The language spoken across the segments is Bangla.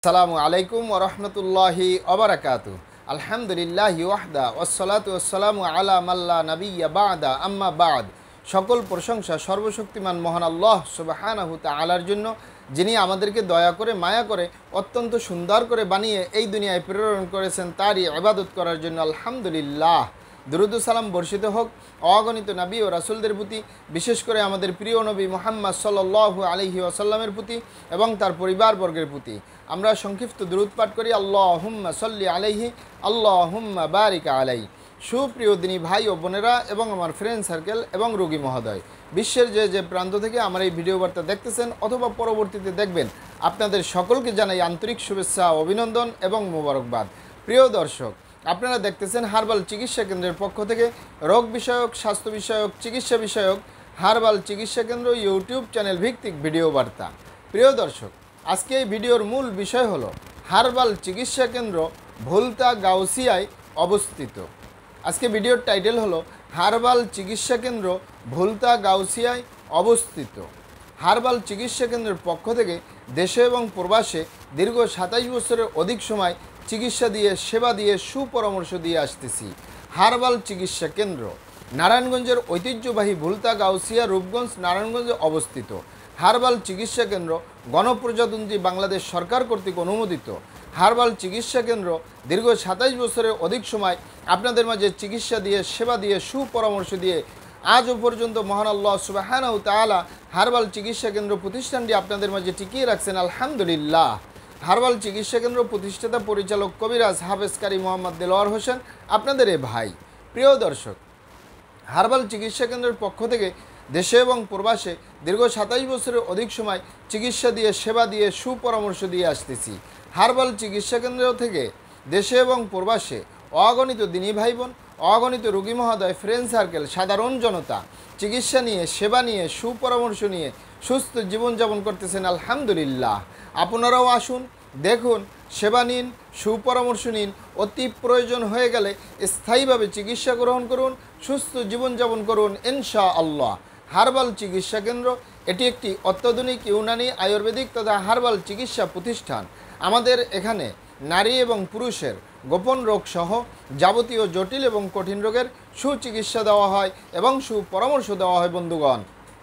আসসালামু আলাইকুম ওয়া রাহমাতুল্লাহি ওয়া বারাকাতুহু। আলহামদুলিল্লাহি ওয়াহদা ওয়াসসালাতু ওয়াসসালামু আলা মাল্লা নাবিয়্যা বা'দা আম্মা বা'দ। সকল প্রশংসা সর্বশক্তিমান মহান আল্লাহ সুবহানাহু তাআলার জন্য, যিনি আমাদেরকে দয়া করে মায়া করে অত্যন্ত সুন্দর করে বানিয়ে এই দুনিয়ায় প্রেরণ করেছেন তারই ইবাদত করার জন্য। আলহামদুলিল্লাহ। দুরূদ ও সালাম বর্ষিত হোক অগণিত নবী ও রাসূলদের প্রতি, বিশেষ করে আমাদের প্রিয় নবী মুহাম্মদ সাল্লাল্লাহু আলাইহি ওয়াসাল্লামের প্রতি এবং তার পরিবারবর্গের প্রতি। আমরা সংক্ষিপ্ত দুরূদ পাঠ করি, আল্লাহুম্মা সাল্লি আলাইহি আল্লাহুম্মা বারিক আলাইহি। সুপ্রিয় দিনী ভাই ও বোনেরা এবং আমার ফ্রেন্ড সার্কেল এবং রোগী মহোদয়, বিশ্বের যে প্রান্ত থেকে আমার এই ভিডিও বার্তা দেখতেছেন অথবা পরবর্তীতে দেখবেন, আপনাদের সকলকে জানাই আন্তরিক শুভেচ্ছা, অভিনন্দন এবং মোবারকবাদ। প্রিয় দর্শক, আপনারা দেখতেছেন হার্বাল চিকিৎসা কেন্দ্রের পক্ষ থেকে রোগ বিষয়ক, স্বাস্থ্য বিষয়ক, চিকিৎসা বিষয়ক হার্বাল চিকিৎসা কেন্দ্র ইউটিউব চ্যানেল ভিত্তিক ভিডিও বার্তা। প্রিয় দর্শক, আজকে এই ভিডিওর মূল বিষয় হলো হার্বাল চিকিৎসা কেন্দ্র ভুলতা গাউসিয়ায় অবস্থিত। আজকে ভিডিওর টাইটেল হলো হার্বাল চিকিৎসা কেন্দ্র ভুলতা গাউসিয়ায় অবস্থিত। হার্বাল চিকিৎসা কেন্দ্রের পক্ষ থেকে দেশে এবং প্রবাসে দীর্ঘ 27 বছরের অধিক সময় চিকিৎসা দিয়ে, সেবা দিয়ে, সুপরামর্শ দিয়ে আসতেছি। হার্বাল চিকিৎসা কেন্দ্র নারায়ণগঞ্জের ঐতিহ্যবাহী ভুলতা গাউসিয়া রূপগঞ্জ নারায়ণগঞ্জে অবস্থিত। হার্বাল চিকিৎসা কেন্দ্র গণপ্রজাতন্ত্রী বাংলাদেশ সরকার কর্তৃক অনুমোদিত। হার্বাল চিকিৎসা কেন্দ্র দীর্ঘ 27 বছরের অধিক সময় আপনাদের মাঝে চিকিৎসা দিয়ে, সেবা দিয়ে, সুপরামর্শ দিয়ে আজও পর্যন্ত মহান আল্লাহ সুবহানাহু তাআলা হার্বাল চিকিৎসা কেন্দ্র প্রতিষ্ঠানটি আপনাদের মাঝে টিকিয়ে রাখছেন। আলহামদুলিল্লাহ। হার্বাল চিকিৎসা কেন্দ্র প্রতিষ্ঠাতা পরিচালক কবিরাজ হাফেজ কারি মোহাম্মদ দেলোয়ার হোসেন, আপনাদের এ ভাই। প্রিয় দর্শক, হার্বাল চিকিৎসা কেন্দ্রের পক্ষ থেকে দেশে এবং প্রবাসে দীর্ঘ 27 বছরের অধিক সময় চিকিৎসা দিয়ে, সেবা দিয়ে, সুপরামর্শ দিয়ে আসতেছি। হার্বাল চিকিৎসা কেন্দ্র থেকে দেশে এবং প্রবাসে অগণিত দিনী ভাই বোন, অগণিত রোগী মহোদয়, ফ্রেন্ড সার্কেল, সাধারণ জনতা চিকিৎসা নিয়ে, সেবা নিয়ে, সুপরামর্শ নিয়ে সুস্থ জীবনযাপন করতেছেন। আলহামদুলিল্লাহ। আপনারাও আসুন, দেখুন, সেবা নিন, সুপরামর্শ নিন। অতি প্রয়োজন হয়ে গেলে স্থায়ীভাবে চিকিৎসা গ্রহণ করুন, সুস্থ জীবনযাপন করুন ইনশাআল্লাহ। হার্বাল চিকিৎসা কেন্দ্র এটি একটি অত্যাধুনিক ইউনানি, আয়ুর্বেদিক তথা হার্বাল চিকিৎসা প্রতিষ্ঠান। আমাদের এখানে নারী এবং পুরুষের গোপন রোগ সহ যাবতীয় জটিল এবং কঠিন রোগের সুচিকিৎসা দেওয়া হয় এবং সুপরামর্শ দেওয়া হয়। বন্ধুগণ,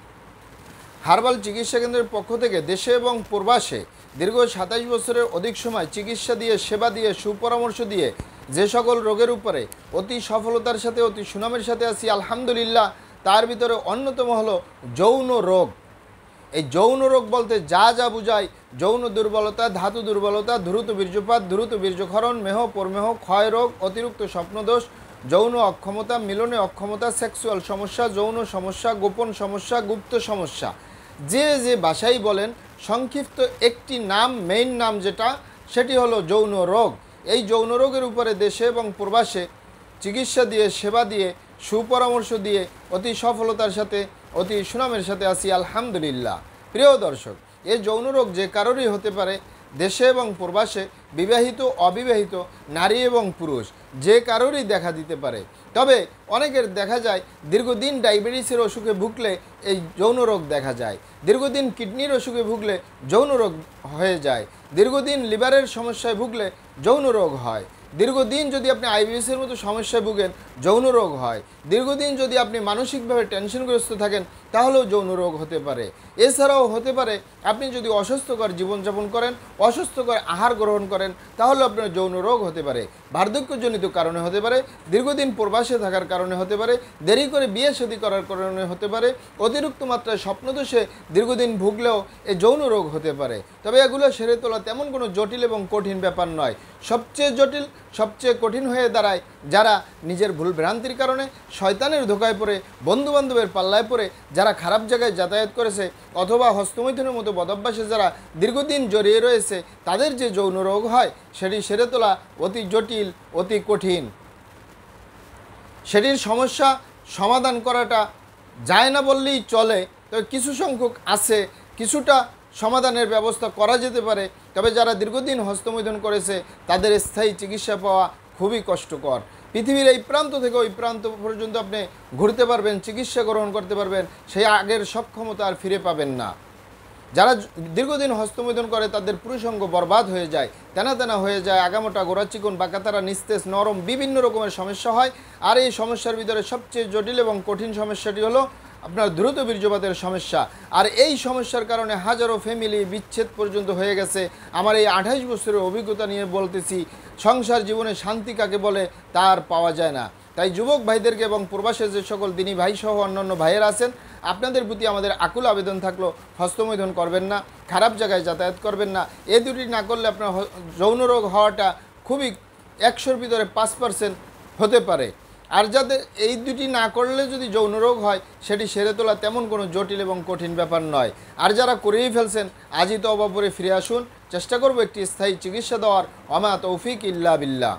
হার্বাল চিকিৎসা কেন্দ্রের পক্ষ থেকে দেশে এবং প্রবাসে দীর্ঘ 27 বছরের অধিক সময় চিকিৎসা দিয়ে, সেবা দিয়ে, সুপরামর্শ দিয়ে যে সকল রোগের উপরে অতি সফলতার সাথে, অতি সুনামের সাথে আছি আলহামদুলিল্লাহ, তার ভিতরে অন্যতম হলো যৌন রোগ। এই যৌন রোগ বলতে যা যা বোঝায়, যৌন দুর্বলতা, ধাতু দুর্বলতা, দ্রুত বীর্যপাত, দ্রুত বীর্যক্ষরণ, মেহ প্রমেহ, ক্ষয় রোগ, অতিরিক্ত স্বপ্নদোষ, যৌন অক্ষমতা, মিলনে অক্ষমতা, সেক্সুয়াল সমস্যা, যৌন সমস্যা, গোপন সমস্যা, গুপ্ত সমস্যা, যে ভাষাই বলেন, সংক্ষিপ্ত একটি নাম, মেইন নাম যেটা, সেটি হলো যৌন রোগ। এই যৌন রোগের উপরে দেশে এবং প্রবাসে চিকিৎসা দিয়ে, সেবা দিয়ে, সুপরামর্শ দিয়ে অতি সফলতার সাথে, অতি সুনামের সাথে আছি আলহামদুলিল্লাহ। প্রিয় দর্শক, এই যৌন রোগ যে কারোরই হতে পারে, দেশে এবং প্রবাসে, বিবাহিত, অবিবাহিত, নারী এবং পুরুষ, যে কারোরই দেখা দিতে পারে। তবে অনেকের দেখা যায় দীর্ঘদিন ডায়াবেটিসের অসুখে ভুগলে এই যৌন রোগ দেখা যায়, দীর্ঘদিন কিডনির অসুখে ভুগলে যৌন রোগ হয়ে যায়, দীর্ঘদিন লিভারের সমস্যায় ভুগলে যৌন রোগ হয়, দীর্ঘদিন যদি আপনি আইবিএসের মতো সমস্যায় ভুগেন যৌন রোগ হয়, দীর্ঘদিন যদি আপনি মানসিকভাবে টেনশনগ্রস্ত থাকেন তাহলেও যৌন রোগ হতে পারে। এছাড়াও হতে পারে আপনি যদি অস্বাস্থ্যকর জীবনযাপন করেন, অস্বাস্থ্যকর আহার গ্রহণ করেন, তাহলে আপনার যৌন রোগ হতে পারে। বার্ধক্যজনিত কারণে হতে পারে, দীর্ঘদিন প্রবাসে থাকার কারণে হতে পারে, দেরি করে বিয়ে শাদী করার কারণে হতে পারে, অতিরিক্ত মাত্রায় স্বপ্নদোষে দীর্ঘদিন ভুগলেও এই যৌন রোগ হতে পারে। তবে এগুলো সেরে তোলা তেমন কোনো জটিল এবং কঠিন ব্যাপার নয়। সবচেয়ে জটিল, সবচেয়ে কঠিন হয়ে দাঁড়ায় যারা নিজের ভুল ভ্রান্তির কারণে শয়তানের ধোকায় পড়ে, বন্ধুবান্ধবের পাল্লায় পড়ে, যারা খারাপ জায়গায় যাতায়াত করেছে অথবা হস্তমৈথুনের মতো বদভ্যাসে যারা দীর্ঘদিন জড়িয়ে রয়েছে, তাদের যে যৌন রোগ হয় সেটি সেরে তোলা অতি জটিল, অতি কঠিন। সেটির সমস্যা সমাধান করাটা যায় না বললেই চলে। তবে কিছু সংখ্যক আছে, কিছুটা সমাধানের ব্যবস্থা করা যেতে পারে। তবে যারা দীর্ঘদিন হস্তমৈথুন করেছে তাদের স্থায়ী চিকিৎসা পাওয়া খুবই কষ্টকর। পৃথিবীর এই প্রান্ত থেকে ওই প্রান্ত পর্যন্ত আপনি ঘুরতে পারবেন, চিকিৎসা গ্রহণ করতে পারবেন, সেই আগের সক্ষমতা আর ফিরে পাবেন না। যারা দীর্ঘদিন হস্তমৈথুন করে তাদের পুরুষাঙ্গ বরবাদ হয়ে যায়, তেনা তেনা হয়ে যায়, আগামোটা গোড়া চিকন বাঁকাতারা নিস্তেজ নরম বিভিন্ন রকমের সমস্যা হয়। আর এই সমস্যার ভিতরে সবচেয়ে জটিল এবং কঠিন সমস্যাটি হলো আপনার দ্রুত বীর্যপাতের সমস্যা। আর এই সমস্যার কারণে হাজারো ফ্যামিলি বিচ্ছেদ পর্যন্ত হয়ে গেছে। আমার এই 28 বছরের অভিজ্ঞতা নিয়ে বলতেছি, সংসার জীবনে শান্তি কাকে বলে তার পাওয়া যায় না। তাই যুবক ভাইদেরকে এবং প্রবাসে যে সকল দিনী ভাই সহ অন্যান্য ভাইয়েরা আছেন, আপনাদের প্রতি আমাদের আকুল আবেদন থাকলো, হস্তমৈথুন করবেন না, খারাপ জায়গায় যাতায়াত করবেন না। এ দুটি না করলে আপনার যৌন রোগ হওয়াটা খুবই 100-র ভিতরে 5% হতে পারে। আর যাদের এই দুটি না করলে যদি যৌন রোগ হয়, সেটি সেরে তোলা তেমন কোনো জটিল এবং কঠিন ব্যাপার নয়। আর যারা করেই ফেলছেন, আজই তওবা করে ফিরে আসুন, চেষ্টা করব একটি স্থায়ী চিকিৎসা দেওয়ার। ওমা তৌফিক ইল্লা বিল্লাহ।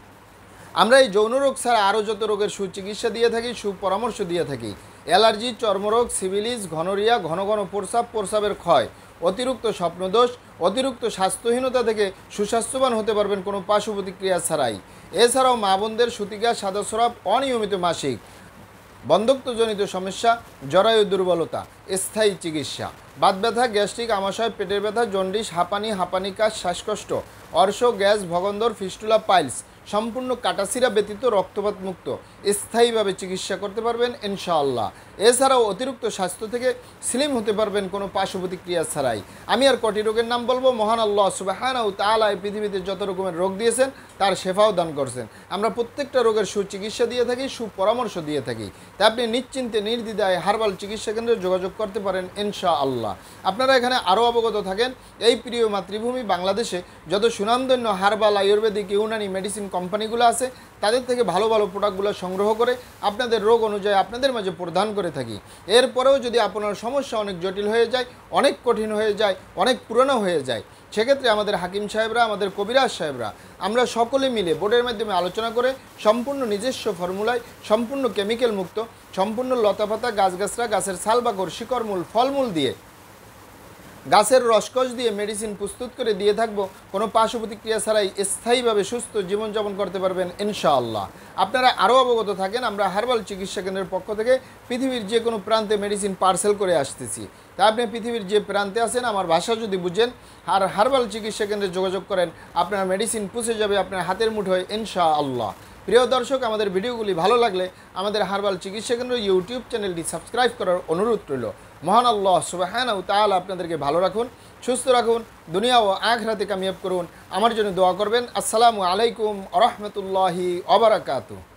আমরা এই যৌন রোগ ছাড়া আরও যত রোগের সুচিকিৎসা দিয়ে থাকি, সুপরামর্শ দিয়ে থাকি। অ্যালার্জি, চর্মরোগ, সিভিলিস, ঘনরিয়া, ঘন ঘন প্রস্রাব, প্রস্রাবের ক্ষয়, অতিরিক্ত স্বপ্নদোষ, অতিরিক্ত স্বাস্থ্যহীনতা থেকে সুস্বাস্থ্যবান হতে পারবেন কোনো পার্শ্ব প্রতিক্রিয়া ছাড়াই। এছাড়াও মা বোনদের সূতিকা, সাদাস্রাব, অনিয়মিত মাসিক, বন্ধ্যত্বজনিত সমস্যা, জরায়ু দুর্বলতা, স্থায়ী চিকিৎসা, বাত ব্যথা, গ্যাস্ট্রিক, আমাশয়, পেটের ব্যথা, জন্ডিস, হাঁপানি কাশ, শ্বাসকষ্ট, অর্শ, গ্যাস, ভগন্দর, ফিস্টুলা, পাইলস, সম্পূর্ণ কাটাছিরা ব্যতীত রক্তপাত মুক্ত স্থায়ীভাবে চিকিৎসা করতে পারবেন ইনশাআল্লাহ। এছাড়াও অতিরিক্ত স্বাস্থ্য থেকে স্লিম হতে পারবেন কোনো পার্শ্ব প্রতিক্রিয়া ছাড়াই। আমি আর কটি রোগের নাম বলবো। মহান আল্লাহ সুবহানাহু ওয়া তাআলা এই পৃথিবীতে যত রকমের রোগ দিয়েছেন তার শেফাও দান করছেন। আমরা প্রত্যেকটা রোগের সুচিকিৎসা দিয়ে থাকি, সুপরামর্শ দিয়ে থাকি। তাই আপনি নিশ্চিন্তে নির্দ্বিধায় হার্বাল চিকিৎসা কেন্দ্রে যোগাযোগ করতে পারেন ইনশাআল্লাহ। আপনারা এখানে আরও অবগত থাকেন, এই প্রিয় মাতৃভূমি বাংলাদেশে যত সুনামধন্য হার্বাল, আয়ুর্বেদিক, ইউনানি মেডিসিন কোম্পানিগুলো আছে, তাদের থেকে ভালো ভালো প্রোডাক্টগুলো সংগ্রহ করে আপনাদের রোগ অনুযায়ী আপনাদের মাঝে প্রদান করে থাকি। এরপরেও যদি আপনার সমস্যা অনেক জটিল হয়ে যায়, অনেক কঠিন হয়ে যায়, অনেক পুরনো হয়ে যায়, সেক্ষেত্রে আমাদের হাকিম সাহেবরা, আমাদের কবিরাজ সাহেবরা, আমরা সকলে মিলে বোর্ডের মাধ্যমে আলোচনা করে সম্পূর্ণ নিজস্ব ফর্মুলায়, সম্পূর্ণ কেমিক্যাল মুক্ত, সম্পূর্ণ লতাপাতা, গাছগাছরা, গাছের ছাল বাকড়, শিকড়মূল, ফলমূল দিয়ে, গাছের রসকস দিয়ে মেডিসিন প্রস্তুত করে দিয়ে থাকবো। কোনো পার্শ্ব প্রতিক্রিয়া ছাড়াই স্থায়ীভাবে সুস্থ জীবনযাপন করতে পারবেন ইনশাআল্লাহ। আপনারা আরও অবগত থাকেন, আমরা হার্বাল চিকিৎসা কেন্দ্রের পক্ষ থেকে পৃথিবীর যে কোনো প্রান্তে মেডিসিন পার্সেল করে আসতেছি। তা আপনি পৃথিবীর যে প্রান্তে আছেন, আমার ভাষা যদি বুঝেন আর হার্বাল চিকিৎসা কেন্দ্রে যোগাযোগ করেন, আপনার মেডিসিন পৌঁছে যাবে আপনার হাতের মুঠোয় ইনশাআল্লাহ। প্রিয় দর্শক, আমাদের ভিডিওগুলি ভালো লাগলে আমাদের হার্বাল চিকিৎসা কেন্দ্র ইউটিউব চ্যানেলটি সাবস্ক্রাইব করার অনুরোধ রইল। মহান আল্লাহ সুবহানাহু ওয়া তাআলা আপনাদেরকে ভালো রাখুন, সুস্থ রাখুন, দুনিয়া ও আখিরাতে কামিয়াব করুন। আমার জন্য দোয়া করবেন। আসসালামু আলাইকুম ওয়া রাহমাতুল্লাহি ওয়া বারাকাতুহু।